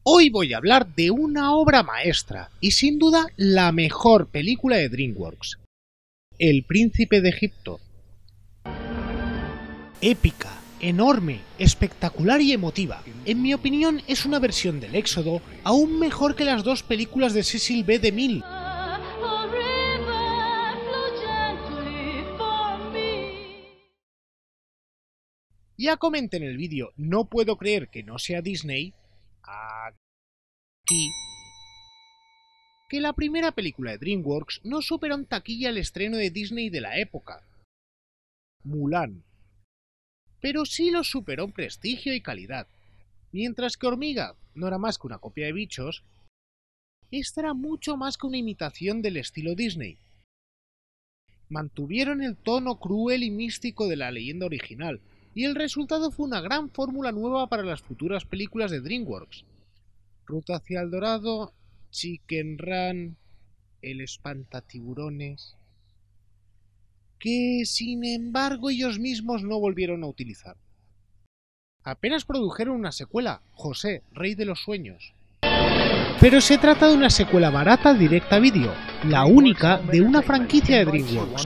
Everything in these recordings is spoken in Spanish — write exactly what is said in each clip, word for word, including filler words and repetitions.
Hoy voy a hablar de una obra maestra y sin duda la mejor película de DreamWorks, El Príncipe de Egipto. Épica, enorme, espectacular y emotiva. En mi opinión es una versión del Éxodo aún mejor que las dos películas de Cecil B. DeMille. Ya comenté en el vídeo No puedo creer que no sea Disney, aquí, que la primera película de DreamWorks no superó en taquilla el estreno de Disney de la época, Mulan, pero sí lo superó en prestigio y calidad. Mientras que Hormiga no era más que una copia de Bichos, esta era mucho más que una imitación del estilo Disney. Mantuvieron el tono cruel y místico de la leyenda original, y el resultado fue una gran fórmula nueva para las futuras películas de DreamWorks. Ruta hacia el Dorado, Chicken Run, El Espantatiburones, que sin embargo ellos mismos no volvieron a utilizar. Apenas produjeron una secuela, José, Rey de los Sueños. Pero se trata de una secuela barata directa a vídeo, la única de una franquicia de DreamWorks.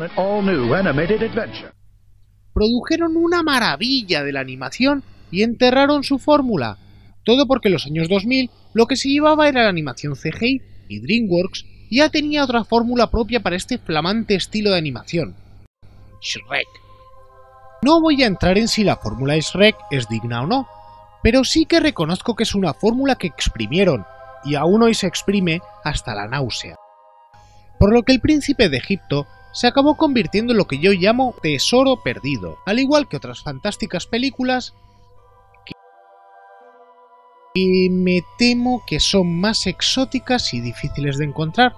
Produjeron una maravilla de la animación y enterraron su fórmula. Todo porque en los años dos mil lo que se llevaba era la animación C G I y DreamWorks ya tenía otra fórmula propia para este flamante estilo de animación: Shrek. No voy a entrar en si la fórmula de Shrek es digna o no, pero sí que reconozco que es una fórmula que exprimieron, y aún hoy se exprime hasta la náusea. Por lo que El Príncipe de Egipto se acabó convirtiendo en lo que yo llamo tesoro perdido, al igual que otras fantásticas películas que me temo que son más exóticas y difíciles de encontrar.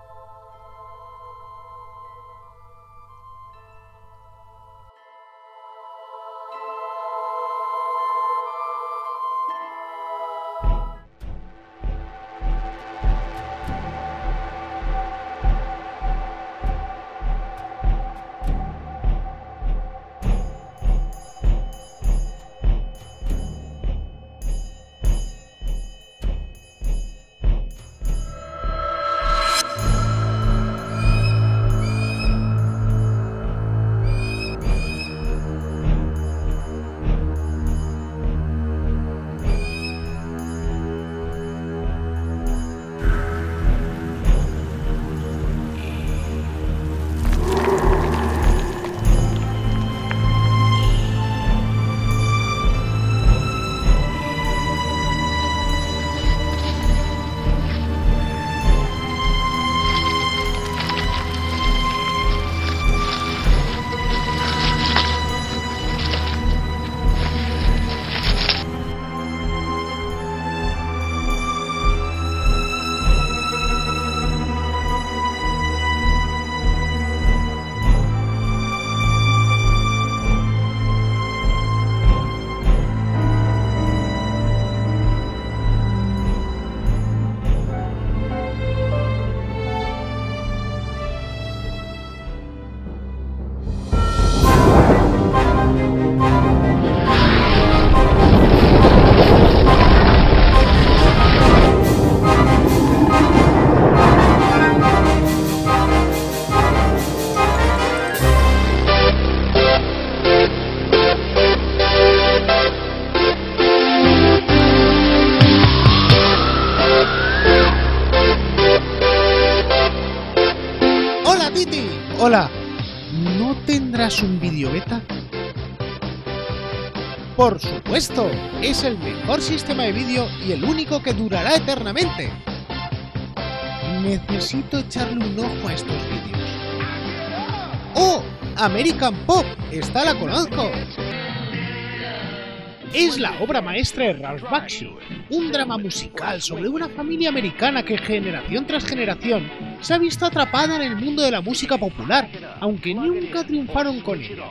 Hola, ¿no tendrás un vídeo beta? Por supuesto, es el mejor sistema de vídeo y el único que durará eternamente. Necesito echarle un ojo a estos vídeos. ¡Oh! American Pop, esta la conozco. Es la obra maestra de Ralph Bakshi, un drama musical sobre una familia americana que generación tras generación se ha visto atrapada en el mundo de la música popular, aunque nunca triunfaron con ella.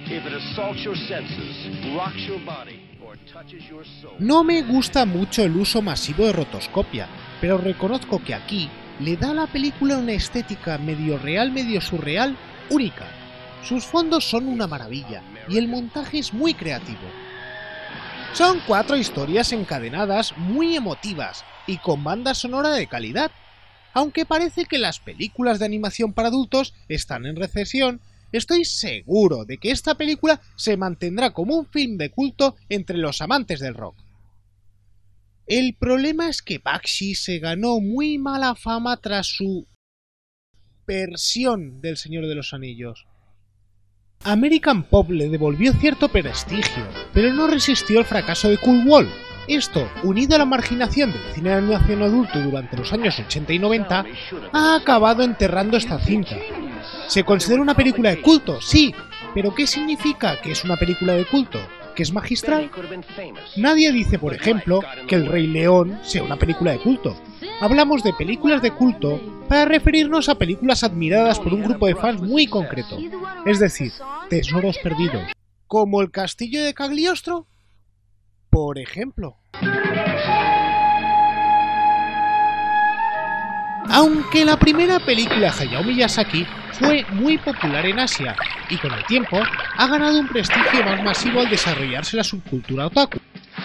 No me gusta mucho el uso masivo de rotoscopia, pero reconozco que aquí le da a la película una estética medio real, medio surreal, única. Sus fondos son una maravilla y el montaje es muy creativo. Son cuatro historias encadenadas muy emotivas y con banda sonora de calidad. Aunque parece que las películas de animación para adultos están en recesión, estoy seguro de que esta película se mantendrá como un film de culto entre los amantes del rock. El problema es que Bakshi se ganó muy mala fama tras su versión del Señor de los Anillos. American Pop le devolvió cierto prestigio, pero no resistió el fracaso de Cool World. Esto, unido a la marginación del cine de animación adulto durante los años ochenta y noventa, ha acabado enterrando esta cinta. ¿Se considera una película de culto? Sí, pero ¿qué significa que es una película de culto? ¿Que es magistral? Nadie dice, por ejemplo, que El Rey León sea una película de culto. Hablamos de películas de culto para referirnos a películas admiradas por un grupo de fans muy concreto, es decir, tesoros perdidos, como El Castillo de Cagliostro, por ejemplo. Aunque la primera película de Hayao Miyazaki fue muy popular en Asia y con el tiempo ha ganado un prestigio más masivo al desarrollarse la subcultura otaku.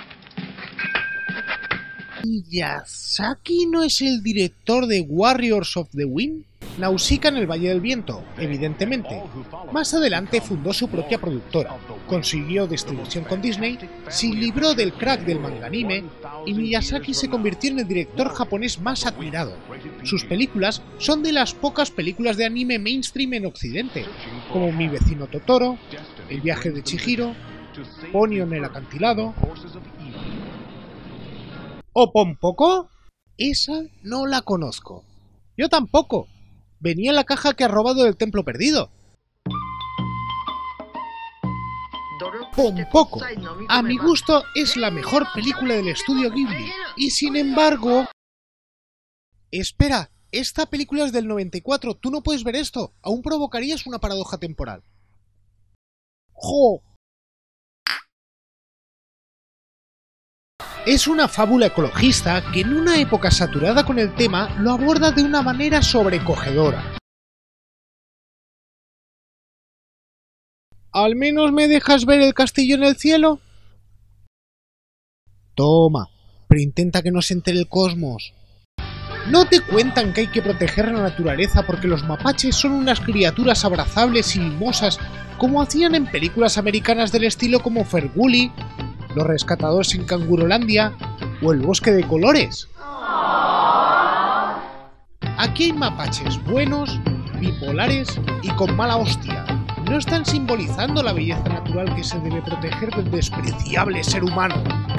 ¿Miyazaki no es el director de Warriors of the Wind? Nausicaa en el Valle del Viento, evidentemente. Más adelante fundó su propia productora, consiguió distribución con Disney, se libró del crack del manga anime y Miyazaki se convirtió en el director japonés más admirado. Sus películas son de las pocas películas de anime mainstream en Occidente, como Mi vecino Totoro, El viaje de Chihiro, Ponyo en el acantilado o Pompoko. Esa no la conozco. Yo tampoco. Venía en la caja que ha robado del templo perdido. Pompoko, a mi gusto, es la mejor película del estudio Ghibli. Y sin embargo... Espera, esta película es del noventa y cuatro. Tú no puedes ver esto. Aún provocarías una paradoja temporal. ¡Jo! Es una fábula ecologista que en una época saturada con el tema lo aborda de una manera sobrecogedora. ¿Al menos me dejas ver el castillo en el cielo? Toma, pero intenta que no se entere el cosmos. ¿No te cuentan que hay que proteger la naturaleza porque los mapaches son unas criaturas abrazables y mimosas como hacían en películas americanas del estilo como Fergully, Los rescatadores en Cangurolandia o El bosque de colores? Aquí hay mapaches buenos, bipolares y con mala hostia. ¿No están simbolizando la belleza natural que se debe proteger del despreciable ser humano?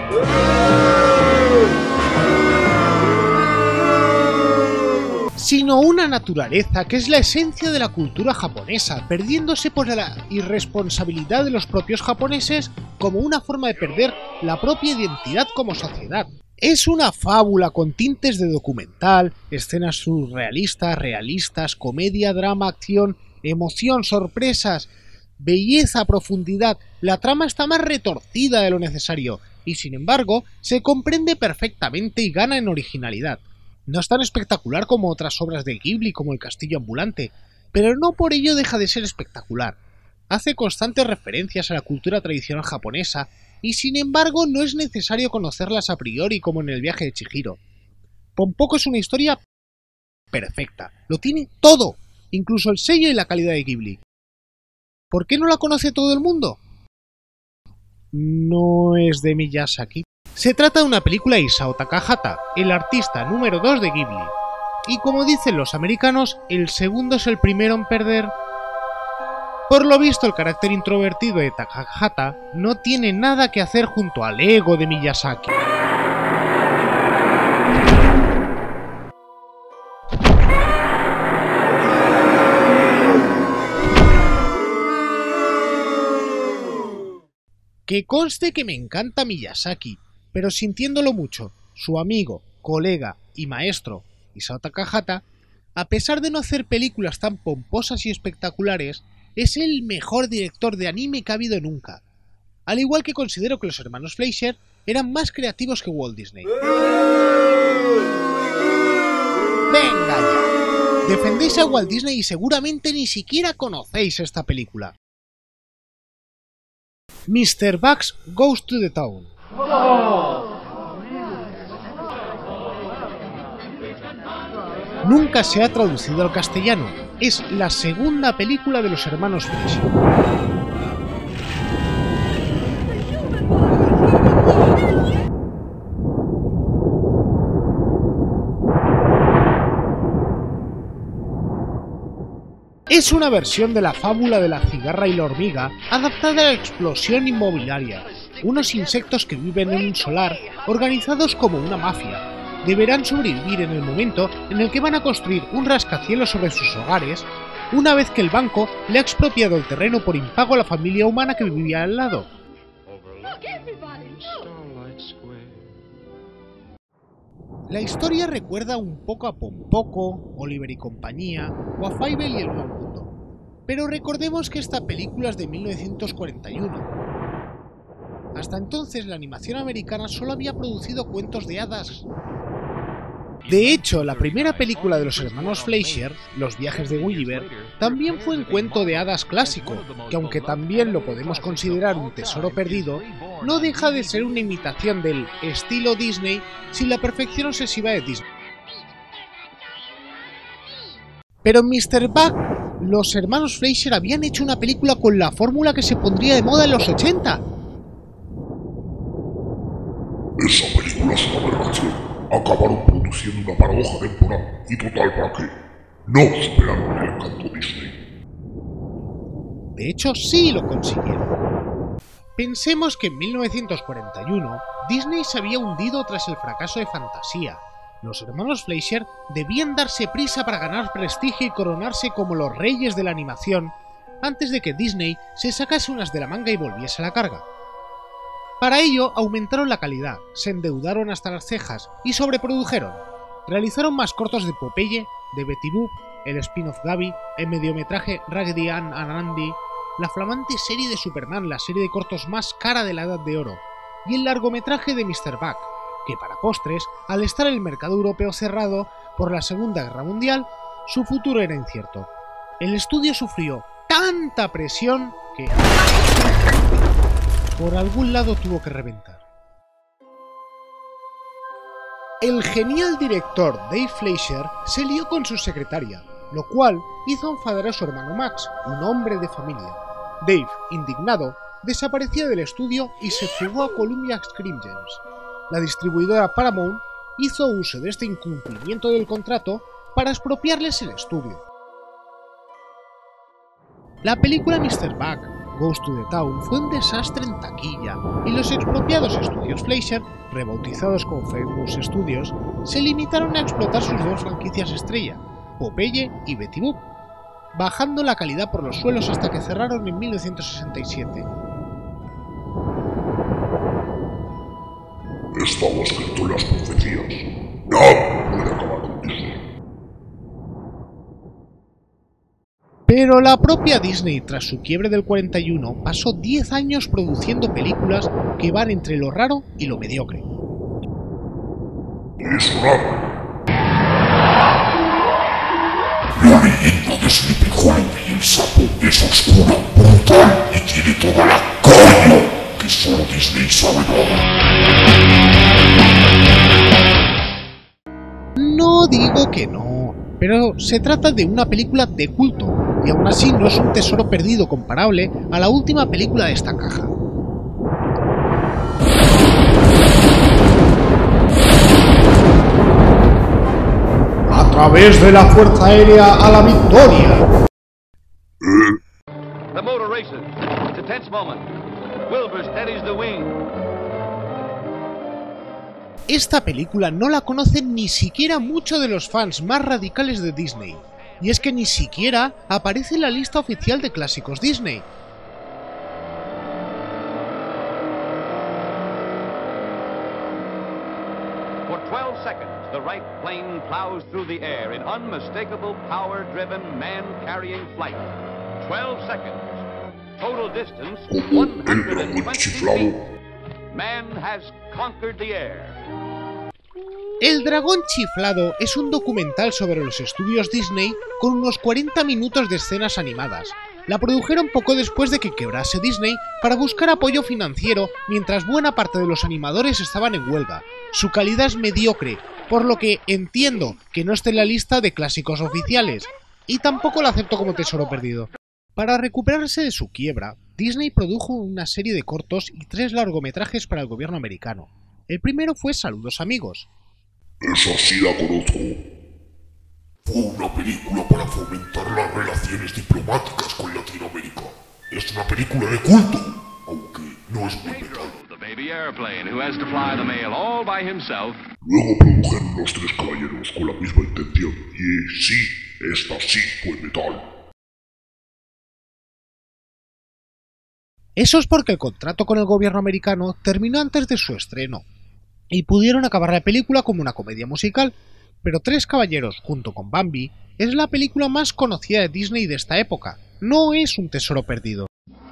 Sino una naturaleza que es la esencia de la cultura japonesa, perdiéndose por la irresponsabilidad de los propios japoneses como una forma de perder la propia identidad como sociedad. Es una fábula con tintes de documental, escenas surrealistas, realistas, comedia, drama, acción, emoción, sorpresas, belleza, profundidad. La trama está más retorcida de lo necesario y sin embargo se comprende perfectamente y gana en originalidad. No es tan espectacular como otras obras de Ghibli como El castillo ambulante, pero no por ello deja de ser espectacular. Hace constantes referencias a la cultura tradicional japonesa y sin embargo no es necesario conocerlas a priori como en El viaje de Chihiro. Pompoko es una historia perfecta, lo tiene todo, incluso el sello y la calidad de Ghibli. ¿Por qué no la conoce todo el mundo? No es de Miyazaki. Se trata de una película de Isao Takahata, el artista número dos de Ghibli. Y como dicen los americanos, el segundo es el primero en perder. Por lo visto, el carácter introvertido de Takahata no tiene nada que hacer junto al ego de Miyazaki. Que conste que me encanta Miyazaki, pero sintiéndolo mucho, su amigo, colega y maestro, Isao Takahata, a pesar de no hacer películas tan pomposas y espectaculares, es el mejor director de anime que ha habido nunca. Al igual que considero que los hermanos Fleischer eran más creativos que Walt Disney. ¡Venga ya! Defendéis a Walt Disney y seguramente ni siquiera conocéis esta película. mister Bugs Goes to the Town. Nunca se ha traducido al castellano. Es la segunda película de los hermanos Fleischer. Es una versión de la fábula de la cigarra y la hormiga adaptada a la explosión inmobiliaria. Unos insectos que viven en un solar, organizados como una mafia, deberán sobrevivir en el momento en el que van a construir un rascacielos sobre sus hogares, una vez que el banco le ha expropiado el terreno por impago a la familia humana que vivía al lado. La historia recuerda un poco a Pompoco, Oliver y compañía, o a Fievel y el Nuevo Mundo. Pero recordemos que esta película es de mil novecientos cuarenta y uno. Hasta entonces la animación americana solo había producido cuentos de hadas. De hecho, la primera película de los hermanos Fleischer, Los viajes de Gulliver, también fue un cuento de hadas clásico, que aunque también lo podemos considerar un tesoro perdido, no deja de ser una imitación del estilo Disney sin la perfección obsesiva de Disney. Pero en míster Buck, los hermanos Fleischer habían hecho una película con la fórmula que se pondría de moda en los ochenta. Esa película es una aberración. Acabaron produciendo una paradoja temporal y total para qué. No superaron el encanto Disney. De hecho, sí lo consiguieron. Pensemos que en mil novecientos cuarenta y uno Disney se había hundido tras el fracaso de Fantasía. Los hermanos Fleischer debían darse prisa para ganar prestigio y coronarse como los reyes de la animación antes de que Disney se sacase unas de la manga y volviese a la carga. Para ello aumentaron la calidad, se endeudaron hasta las cejas y sobreprodujeron. Realizaron más cortos de Popeye, de Betty Boop, el spin-off Gabby, el mediometraje Raggedy Ann and Andy, la flamante serie de Superman, la serie de cortos más cara de la Edad de Oro, y el largometraje de míster Buck, que para postres, al estar el mercado europeo cerrado por la Segunda Guerra Mundial, su futuro era incierto. El estudio sufrió tanta presión que por algún lado tuvo que reventar. El genial director Dave Fleischer se lió con su secretaria, lo cual hizo enfadar a su hermano Max, un hombre de familia. Dave, indignado, desapareció del estudio y se fugó a Columbia Screen Gems. La distribuidora Paramount hizo uso de este incumplimiento del contrato para expropiarles el estudio. La película míster Buck Goes to the Town fue un desastre en taquilla y los expropiados estudios Fleischer, rebautizados como Famous Studios, se limitaron a explotar sus dos franquicias estrella, Popeye y Betty Boop, bajando la calidad por los suelos hasta que cerraron en mil novecientos sesenta y siete. Estaba escrito en las profecías. Nada puede acabar con Disney. Pero la propia Disney, tras su quiebre del cuarenta y uno, pasó diez años produciendo películas que van entre lo raro y lo mediocre. Eso nada. La leyenda de Sleepy Hollow y el sapo es oscura, brutal y tiene toda la coño que solo Disney sabe dar. No digo que no, pero se trata de una película de culto, y aún así no es un tesoro perdido comparable a la última película de esta caja. A través de la Fuerza Aérea a la victoria. The motor races. It's a tense moment. Wilbur steadies the wing. Esta película no la conocen ni siquiera muchos de los fans más radicales de Disney. Y es que ni siquiera aparece en la lista oficial de clásicos Disney. For twelve seconds, the Wright plane plows through the air in unmistakable power-driven, man-carrying flight. twelve seconds. Total distance, one hundred twenty feet. Man has conquered the air. El Dragón Chiflado es un documental sobre los estudios Disney con unos cuarenta minutos de escenas animadas, La produjeron poco después de que quebrase Disney para buscar apoyo financiero mientras buena parte de los animadores estaban en huelga. Su calidad es mediocre, por lo que entiendo que no esté en la lista de clásicos oficiales, y tampoco la acepto como tesoro perdido. Para recuperarse de su quiebra, Disney produjo una serie de cortos y tres largometrajes para el gobierno americano. El primero fue Saludos amigos. Esa sí la conozco. Fue una película para fomentar las relaciones diplomáticas con Latinoamérica. Es una película de culto, aunque no es muy metal. Luego produjeron Los Tres Caballeros con la misma intención, y sí, esta sí fue metal. Eso es porque el contrato con el gobierno americano terminó antes de su estreno, y pudieron acabar la película como una comedia musical, pero Tres Caballeros, junto con Bambi, es la película más conocida de Disney de esta época. No es un tesoro perdido.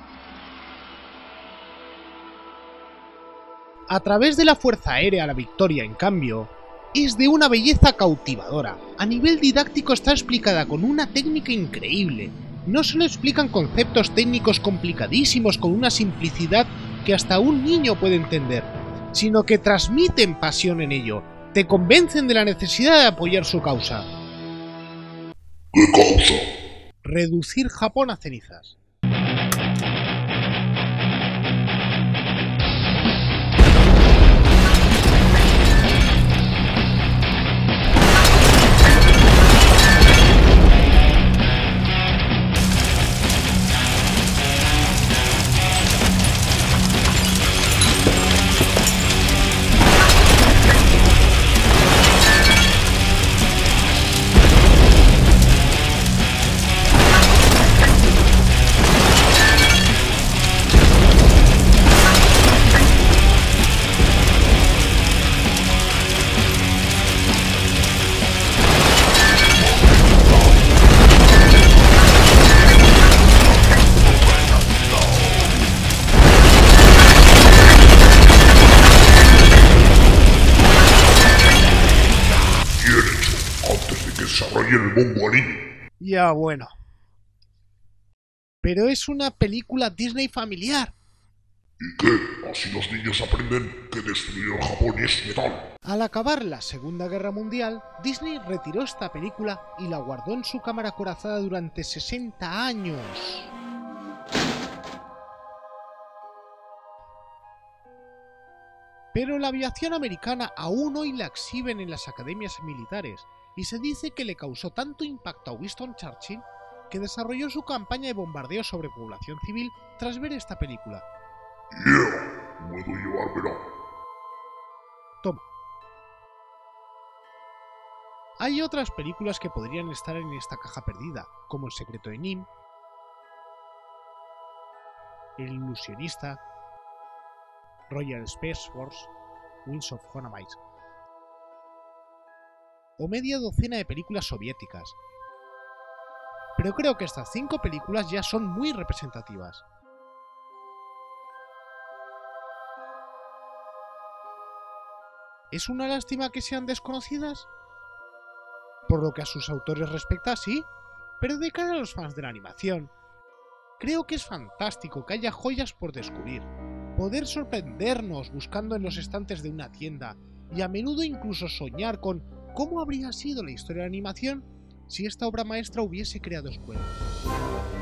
A través de la Fuerza Aérea la Victoria, en cambio, es de una belleza cautivadora. A nivel didáctico está explicada con una técnica increíble. No solo explican conceptos técnicos complicadísimos con una simplicidad que hasta un niño puede entender, sino que transmiten pasión en ello, te convencen de la necesidad de apoyar su causa. ¿Qué causa? Reducir Japón a cenizas. El bombo al niño. Ya bueno. Pero es una película Disney familiar. ¿Y qué? ¿Así los niños aprenden que destruir Japón es metal? Al acabar la Segunda Guerra Mundial, Disney retiró esta película y la guardó en su cámara acorazada durante sesenta años. Pero la aviación americana aún hoy la exhiben en las academias militares, y se dice que le causó tanto impacto a Winston Churchill que desarrolló su campaña de bombardeo sobre población civil tras ver esta película. Yeah, puedo llevármela. Toma. Hay otras películas que podrían estar en esta caja perdida, como El secreto de Nim, El ilusionista, Royal Space Force, Wings of Dynamite, o media docena de películas soviéticas. Pero creo que estas cinco películas ya son muy representativas. ¿Es una lástima que sean desconocidas? Por lo que a sus autores respecta, sí, pero de cara a los fans de la animación, creo que es fantástico que haya joyas por descubrir, poder sorprendernos buscando en los estantes de una tienda y a menudo incluso soñar con ¿cómo habría sido la historia de la animación si esta obra maestra hubiese creado escuela?